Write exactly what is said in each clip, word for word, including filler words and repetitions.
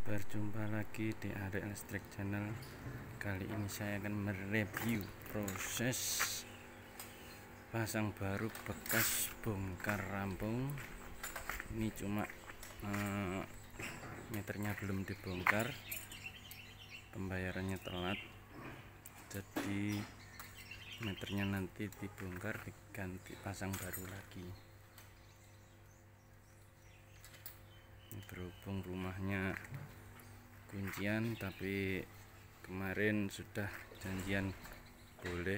Berjumpa lagi di Area Listrik Channel. Kali ini saya akan mereview proses pasang baru bekas bongkar rampung. Ini cuma eh, meternya belum dibongkar, pembayarannya telat, jadi meternya nanti dibongkar diganti pasang baru lagi. Berhubung rumahnya kuncian, tapi kemarin sudah janjian boleh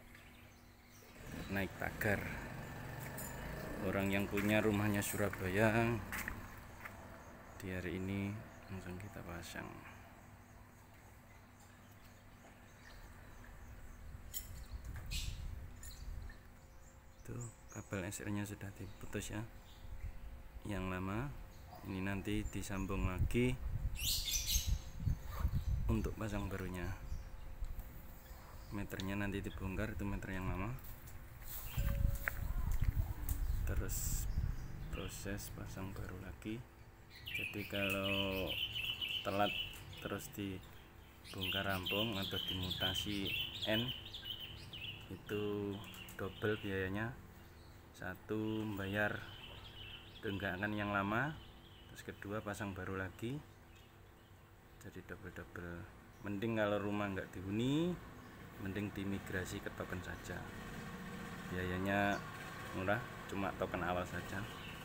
naik pagar. Orang yang punya rumahnya Surabaya, di hari ini langsung kita pasang. Tuh, kabel S R-nya sudah diputus ya, yang lama. Ini nanti disambung lagi untuk pasang barunya. Meternya nanti dibongkar, itu meter yang lama. Terus proses pasang baru lagi. Jadi kalau telat terus dibongkar rampung atau dimutasi N, itu double biayanya. Satu, bayar tunggakan yang lama, terus kedua pasang baru lagi, jadi double-double. Mending kalau rumah nggak dihuni, mending dimigrasi ke token saja, biayanya murah, cuma token awal saja.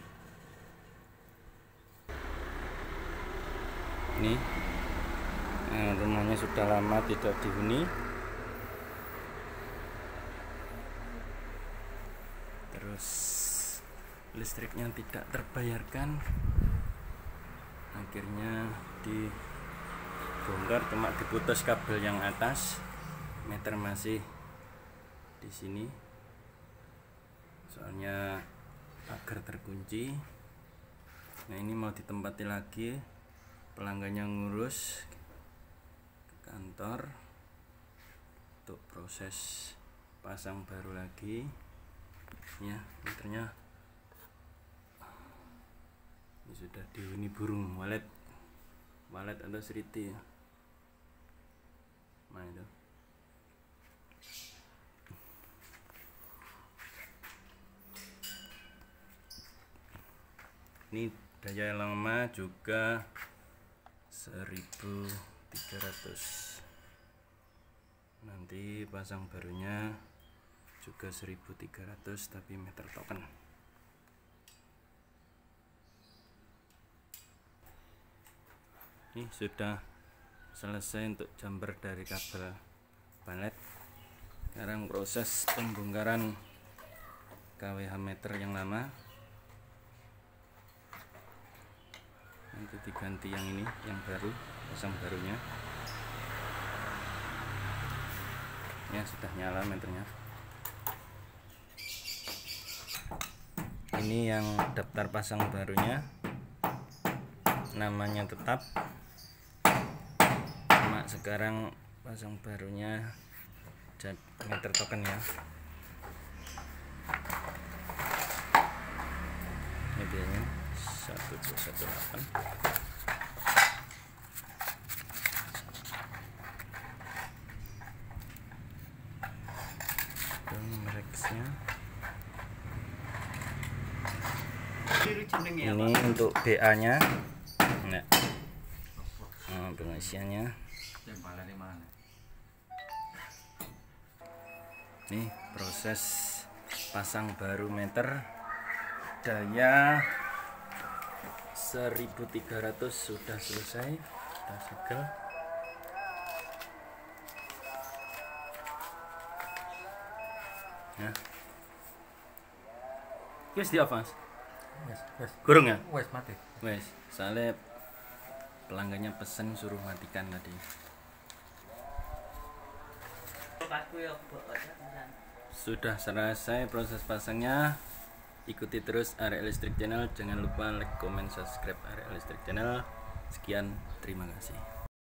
Ini eh, rumahnya sudah lama tidak dihuni, terus listriknya tidak terbayarkan, akhirnya dibongkar, cuma diputus kabel yang atas, meter masih di sini, soalnya pagar terkunci. Nah, ini mau ditempati lagi, pelanggannya ngurus ke kantor untuk proses pasang baru lagi ya. Meternya ini sudah dihuni burung walet walet atau seriti. Nah, itu ini daya lama juga seribu tiga ratus, nanti pasang barunya juga seribu tiga ratus, tapi meter token. Ini sudah selesai untuk jumper dari kabel balet. Sekarang proses pembongkaran K W H meter yang lama, nanti diganti yang ini, yang baru, pasang barunya. Ya, sudah nyala meternya. Ini yang daftar pasang barunya, namanya tetap, cuma sekarang pasang barunya meter token ya. Ini biayanya satu dua satu delapan. Dan merexnya ini untuk B A nya. Nah, nah pengisiannya nih, proses pasang baru meter daya seribu tiga ratus sudah selesai, sudah segel. Nah, wes di off, Mas. Wes, wes. Kurung ya? Wes mati. Wes, soalnya pelanggannya pesen suruh matikan tadi. Sudah selesai proses pasangnya. Ikuti terus Area Listrik Channel. Jangan lupa like, comment, subscribe Area Listrik Channel. Sekian, terima kasih.